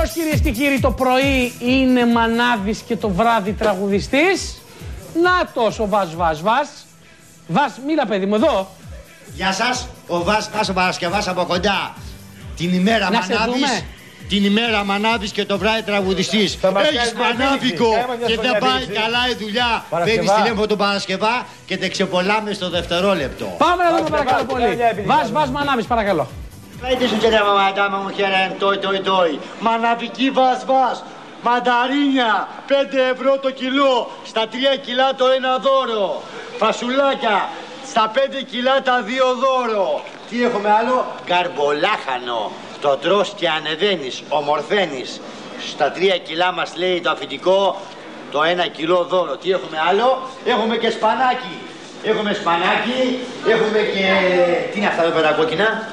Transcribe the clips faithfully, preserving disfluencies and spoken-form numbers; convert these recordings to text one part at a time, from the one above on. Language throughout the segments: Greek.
Ποιος, κυρίες και κύριοι, το πρωί είναι μανάβης και το βράδυ τραγουδιστής? Νάτος ο Βας Βας Βας. Βας, μίλα παιδί μου εδώ. Γεια σας, ο Βας Βας ο Παρασκευάς από κοντά. Την ημέρα Να σε μανάβης, δούμε. την ημέρα μανάβης και το βράδυ τραγουδιστής. Έχεις μανάβικο και δεν πάει καλά η δουλειά. Παίρνεις τηλέφωνο τον Παρασκευά και τε ξεπολάμε στο δευτερόλεπτο. Πάμε να δούμε παρακαλώ πολύ. Βας Βας μανάβης παρακαλώ. Πείτε σου και τα μαμαντά μου χέραν τόι τόι τόι. Μαναβική Βας Βας. Μανταρίνια, πέντε ευρώ το κιλό, στα τρία κιλά το ένα δώρο. Φασουλάκια, στα πέντε κιλά τα δύο δώρο. Τι έχουμε άλλο? Καρμπολάχανο. Το τρως και ανεβαίνεις, ομορφαίνεις. Στα τρία κιλά μας λέει το αφεντικό, το ένα κιλό δώρο. Τι έχουμε άλλο? Έχουμε και σπανάκι. Έχουμε σπανάκι, έχουμε και... Τι είναι αυτά εδώ πέρα κόκκινα?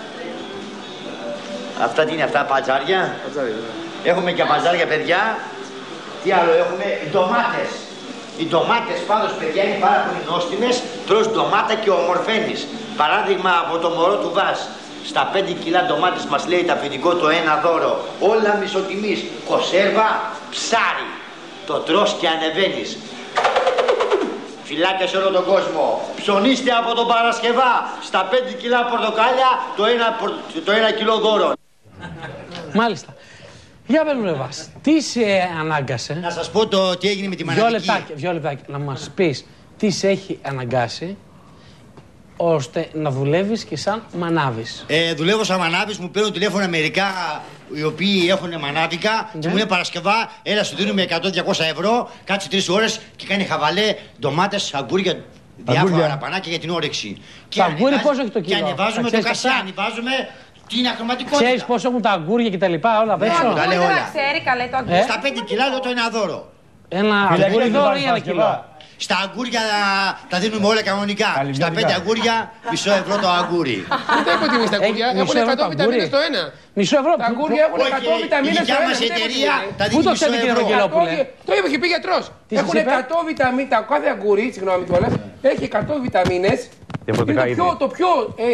Αυτά τι είναι αυτά, πατζάρια? Πατζάρια. Έχουμε και παζάρια, παιδιά. Τι άλλο έχουμε? Ντομάτες. Οι ντομάτες πάντως, παιδιά, είναι πάρα πολύ νόστιμες. Τρως ντομάτα και ομορφαίνεις. Παράδειγμα από το μωρό του Βας. Στα πέντε κιλά ντομάτες μας λέει το αφεντικό το ένα δώρο. Όλα μισοτιμής. Κονσέρβα, ψάρι. Το τρως και ανεβαίνεις. Φυλάκια σε όλο τον κόσμο. Ψωνίστε από τον Παρασκευά. Στα πέντε κιλά πορτοκάλια το ένα, το ένα κιλό δώρο. Μάλιστα. Για πες μου ρε Βας, τι σε ανάγκασε? Να σας πω το τι έγινε με τη μαναβική. Δυο λεπτάκια, δυο λεπτάκια. Να μας πεις τι σε έχει αναγκάσει ώστε να δουλεύεις και σαν μανάβης. Ε, δουλεύω σαν μανάβης, μου παίρνουν τηλέφωνα μερικά οι οποίοι έχουν μανάβικα και μου λένε Παρασκευά, έλα σου δίνουμε εκατό με διακόσια ευρώ, κάτσε τρεις ώρες και κάνει χαβαλέ, ντομάτες, αγκούρια, διάφορα πανάκια για την όρεξη. Το αγκούρι πόσο έχει το κιλό? Και ανεβάζουμε το κασιά, ανεβάζουμε την ακροματικότητα. Ξέρεις πόσο έχουν τα αγκούρια και τα λοιπά, όλα πέσω? Ναι, τα λέω όλα. Ξέρει καλά το αγκούρι. Στα πέντε κιλά λέω το ένα δώρο. Ένα αγκούρι δώρο ή ένα κιλό? Στα αγκούρια τα δίνουμε όλα κανονικά. Στα πέντε αγκούρια, μισό ευρώ το αγκούρι. Δεν έχω τιμή στα αγκούρια. Έχουν εκατό βιταμίνες το ένα. Μισό ευρώ. Τα αγκούρια έχουν εκατό βιταμίνες το ένα. Η δικιά μας εταιρεία τα Πού δίνει το μισό ξέρετε, κύριε ευρώ. Βαγγελόπουλε? Το είπε και πει γιατρός. Έχουν εκατό βιταμίνες. Το κάθε αγκούρι, συγγνώμη κιόλας, έχει εκατό βιταμίνες. Είναι το πιο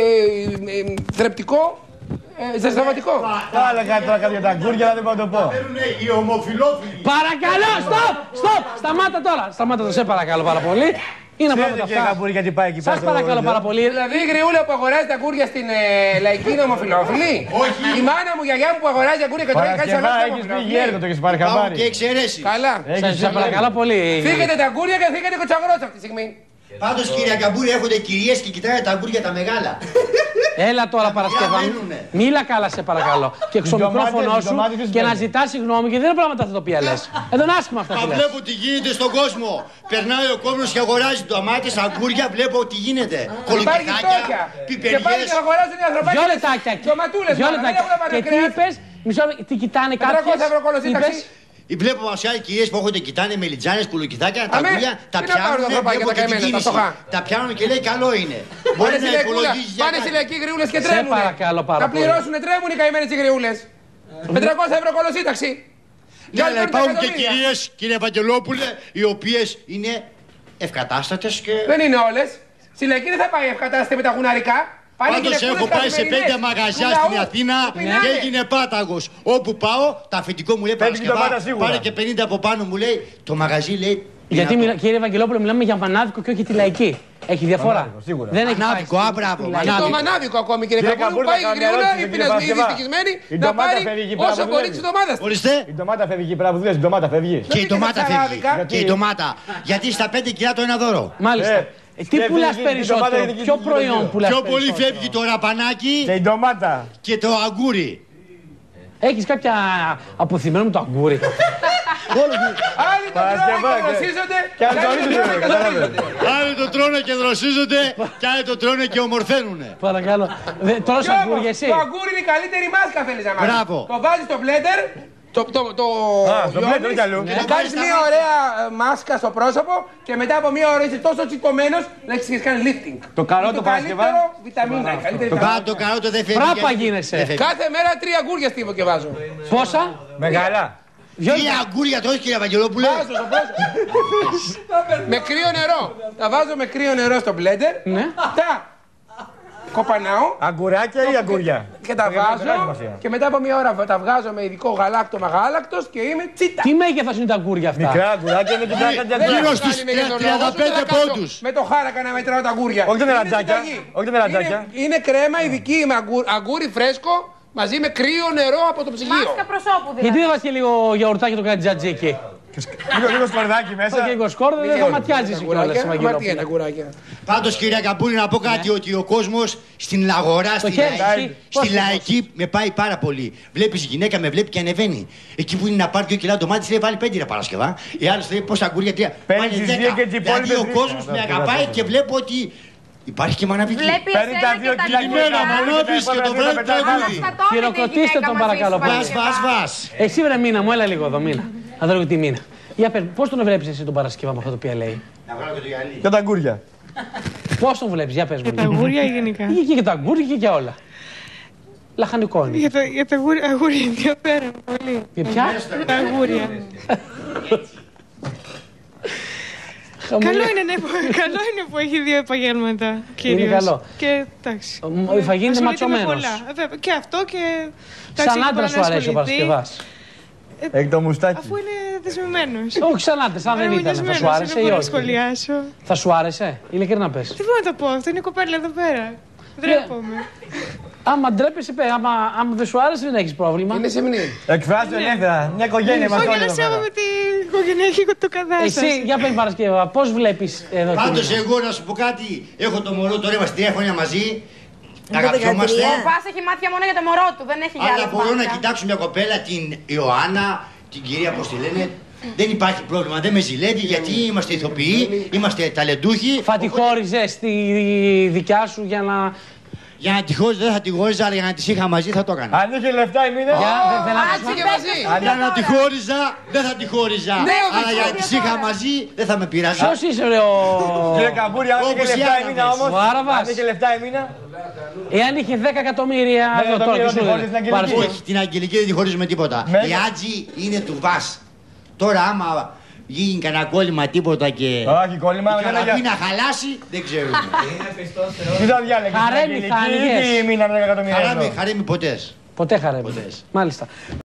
θρεπτικό. Ζεσταματικό. Άλλα κάτι τώρα κάτι για τα αγκούρια, δεν μπορώ να το πω. Οι ομοφυλόφιλοι. Παρακαλώ, stop, stop, σταμάτα τώρα. Σταμάτα το, σε παρακαλώ πάρα πολύ. Είναι από Ξέρετε αυτά. αγκούρια γιατί πάει εκεί πέρα. Σας παρακαλώ πάρα πολύ. Δηλαδή η γριούλα που αγοράζει τα αγκούρια στην λαϊκή είναι ομοφυλόφιλη. Όχι. Η μάνα μου, η γιαγιά μου που αγοράζει αγκούρια και τρώει κάτι σαν Παρασκευά έχεις πει γέρικο, το έχεις πάρει χαμπάρι. Και εξαιρέσει. Καλά. Σας παρακαλώ πολύ. Φύγετε τα αγκούρια και φύγετε κοτσαγρός αυτή τη στιγμή. Πάντως κύριε Καμπούρη έρχονται κυρίες και κοιτάνε τα αγκούρια τα μεγάλα. Έλα τώρα Παρασκευά. μένουνε. Μίλα καλά σε παρακαλώ. Και στο ντομάτες, μικρόφωνο οι σου ντομάτες τις και να παίρνει. ζητάς συγγνώμη και δεν είναι πράγματα αυτά τα οποία λες. Εδώ είναι άσχημα αυτά Μα που λες. βλέπω τι γίνεται στον κόσμο. Περνάει ο κόσμος και αγοράζει ντομάτες, αγκούρια, βλέπω τι γίνεται. Υπάρχει Κολοκυθάκια, φτώχεια. Και πάνε πιπεριές. και αγοράζουν οι ανθρωπάκες. Δυο λεπτάκια. Ντοματούλες, Δυο μάνα, δεν λεπτάκια. έχουν Και τι πανεκρέας. είπες? Μισό, τι κοιτάνε κάποιες? τετρακόσια ευρώ κολοσύνταξη. Είπες? Βλέπω μασιάλοι κυρίες που έχονται κοιτάνε με λιτζάνες, κουλοκυθάκια, τα Αμέ, αγκούρια, τα τι να πάρουν τα πιάνουν, ανθρωπάκια βλέπω τα και την καημένα, τα κίνηση. φτωχά. Τα πιάνουν και λέει καλό είναι. Πάνε Μπορεί στη να λαϊκούλα, υπολογίζει για πάνε στη κάτι. λαϊκή γριούλες και Σε τρέμουνε. παρακαλώ πάρα Θα πολύ. πληρώσουν, τρέμουν οι καημένες οι γριούλες. πεντακόσια ευρώ κολοσύνταξη. Ναι, αλλά υπάρχουν και κυρίες, κύριε Βαγγελόπουλε, οι οποίες είναι ευκατάστατες και... Δεν είναι όλες. Στη λαϊκή δεν θα πάει ευκατάστατη με τα γουναρικά. Πάνε Πάντως γυναικούλες έχω πάει σε καθημερινές, πέντε μαγαζιά του στην λαού, Αθήνα πεινάνε. και έγινε πάταγος. Όπου πάω, τα αφεντικό μου λέει Παίρνει την Παρασκευά, ντομάτα σίγουρα. πάρε και πενήντα από πάνω μου λέει, το μαγαζί λέει... Γιατί δυνατό. μιλά, κύριε Βαγγελόπουλο, μιλάμε για μανάβικο και όχι τη λαϊκή. Έχει διαφορά. Μανάβικο, σίγουρα. Δεν έχει Μανάβικο, πάει α, στη- μπράβο, στη Και λαϊκή. το μανάβικο. μανάβικο ακόμη κύριε Κύριε Καμπούρη, Καμπούρη, πάει η θα κάνω γριούλα, ερώτηση, η κύριε πεινασμένη, η Παρασκευά. δυστυχισμένη, Η να ντομάτα πάρει φεύγει εκεί πέρα όσο που μπορεί δουλεύει. της εβδομάδας. Ορίστε. Η ντομάτα φεύγει εκεί πέρα που δουλεύει, η ντομάτα φεύγει. Και η πήγε ντομάτα στα φεύγει. αράδικα. Και η ντομάτα. Γιατί στα πέντε κιλά το ένα δώρο. Μάλιστα. Ε, Ε, Τι και πουλάς φεύγει η ντομάτα περισσότερο, είναι και ποιο η προϊόν γύρω. πουλάς Πιο πολύ περισσότερο? φεύγει το ραπανάκι Και η ντομάτα. και το αγκούρι. Έχεις κάποια αποθυμένο με το αγκούρι? Άλλοι το τρώνε Παρασκευά, και και- δροσίζονται. και άλλοι το ορίζονται, καταλαβαίνετε. Άλλοι το τρώνε και δροσίζονται και άλλοι το τρώνε και ομορφαίνουνε. Παρακαλώ. Δε- Τρως Κι όμως, αγκούρια εσύ? το αγκούρι είναι η καλύτερη μάσκα θέλεις να μάθεις. Μπράβο. Το βάζεις στο μπλέντερ, το, το, το Α, στο λιώνεις, μπλέντερ, όχι αλλού. και κάνεις μια ωραία ε, μάσκα στο πρόσωπο και μετά από μια ώρα είσαι τόσο τσιτωμένος να έχεις κάνει lifting. Το καρότο, Είναι το Παρασκευά. καλύτερο βιταμίνα. η καλύτερη Το βιταμίνα. κάτω, το καρότο δεν φεύγει. Φράπα γιατί- γίνεσαι. δεν φεύγει. Κάθε μέρα τρία αγκούρια στίβω και βάζω. Πόσα? Μεγάλα. Δυο Τι αγκούρια τρώεις κύριε Βαγγελόπουλε. Βάζω στο πρόσωπο. Με κρύο νερό. Τα βάζω με κρύο νερό στο μπλέντερ. Ναι. Τα κοπανάω. Αγκουράκια ή αγκούρια. και τα βάζω και μετά από μια ώρα τα βγάζω με ειδικό γαλάκτομα γάλακτος και είμαι τσίτα. Τι μέγεθος είναι τα αγκούρια αυτά? Μικρά αγκουράκια με την πλάκα τζατζάκια. Γύρω στους τριάντα πέντε πόντους. Με το χάρακα να μετράω τα αγκούρια. Όχι τα νερατζάκια. Όχι τα νερατζάκια. Είναι κρέμα ειδική με αγκούρι φρέσκο μαζί με κρύο νερό από το ψυγείο. Μάσκα προσώπου δηλαδή. Γιατί δεν βάζει και λίγο γιαουρτάκι το κάτι τζατζί εκεί? Λίγο σκορδάκι μέσα. Και λίγο σκόρδο δεν θα ματιάζει αγκουράκια. Πάντως κυρία Καμπούρη να πω κάτι ότι ο κόσμος στην αγορά, στη λαϊκή με πάει πάρα πολύ. Βλέπεις γυναίκα με βλέπει και ανεβαίνει. Εκεί που είναι να πάρει δύο κιλά ντομάτες λέει βάλει πέντε Παρασκευά. Οι άλλοι λέει πόσα αγκούρια τρία. Παίρνει τις δύο και τις υπόλοιπες. Δηλαδή ο κόσμος με αγαπάει και βλέπω ότι υπάρχει και μαναβική. Βλέπει εσένα και τα Καλημέρα, Μανώβης και το βράδυ τραγούδι. Χειροκροτήστε τον παρακαλώ. Βας, βας, βας. Εσύ βρε Μίνα μου, έλα λίγο εδώ Μίνα. Να δω λίγο τη Μίνα. Για πες, πώς τον βλέπεις εσύ τον Παρασκευά με αυτό το οποίο λέει? Να βγάλω και το γυαλί. Για τα αγκούρια. Πώς τον βλέπεις, για πες μου. Για τα αγούρια γενικά. Και για τα αγκούρια και για όλα. Λαχανικό είναι. Για τα, για τα αγούρια, αγούρια ενδιαφέρον πολύ. Για ποια? Τα αγούρια. Καλό είναι, ναι, καλό είναι που έχει δύο επαγγέλματα κυρίως. Είναι καλό. Και εντάξει. Θα γίνεται ματσωμένος. Και αυτό και. Σαν άντρα σου αρέσει ο Παρασκευάς? Εκ το μουστάκι. Αφού είναι δεσμευμένος. Όχι σαν άντρας, αν δεν ήταν. Θα σου άρεσε ή όχι? Σχολιάσω. Θα σου άρεσε, ειλικρινά πες. Τι μπορώ να το πω, αυτό είναι η κοπέλα εδώ πέρα. Ντρέπομαι. Άμα ντρέπεσαι, πέ, άμα, άμα δεν σου άρεσε δεν έχεις πρόβλημα. Είναι σεμνή. Εκφράζω ελεύθερα. Μια οικογένεια μας Όχι, όλοι αλλά εδώ πέρα. σέβομαι την οικογενειακή το κατάσταση. Εσύ, για πες Παρασκευά, πώς βλέπεις εδώ? Πάντως εγώ να σου πω κάτι, έχω το μωρό τώρα, είμαστε τρία χρόνια μαζί. Αγαπιόμαστε. Ο Βάς έχει μάτια μόνο για το μωρό του, δεν έχει για Αλλά άλλα μπορώ να μάτια. κοιτάξω μια κοπέλα, την Ιωάννα, την κυρία πώς τη λένε. Δεν υπάρχει πρόβλημα, δεν με ζηλεύει γιατί είμαστε ηθοποιοί, είμαστε ταλεντούχοι. Θα τη χώριζες τη δικιά σου για να... Για να τη χώριζα, δεν θα τη χώριζα, αλλά για να τη είχα μαζί θα το έκανα. Αν είχε λεφτά η Μίνα. Για, δεν θέλω να Άτσε και πες μαζί. το Για να τη χώριζα, δεν θα τη χώριζα. Ναι, ο Αλλά για να τη είχα μαζί, δεν θα με πειράζει. Ποιος είσαι ρε ο... Κύριε Καμπούρη, αν είχε Όπως οι λεφτά η Άραβες. Μίνα όμως. Ο Άραβας. Αν είχε λεφτά η Μίνα. Εάν είχε δέκα εκατομμύρια... δέκα εδώ τώρα, εκατομμύρια τι σου δεν χωρίς δίνει? την Αγγελική. Παρασκευή. Όχι, την Αγγελική δεν τη χωρίζουμε τίποτα. Με- Η Άτζη είναι του Βας. Τώρα άμα γίνει κανένα κόλλημα τίποτα και Όχι, κόλλημα. η δεν είναι καραβή για- να χαλάσει, δεν ξέρουμε. Τι θα διάλεγες, την Χαρέμι, Αγγελική θα ή άνοιγες. τη Μίνα με δέκα εκατομμύρια ευρώ? Χαρέμι, χαρέμι ποτές. Ποτέ χαρέμι. Ποτές. Μάλιστα.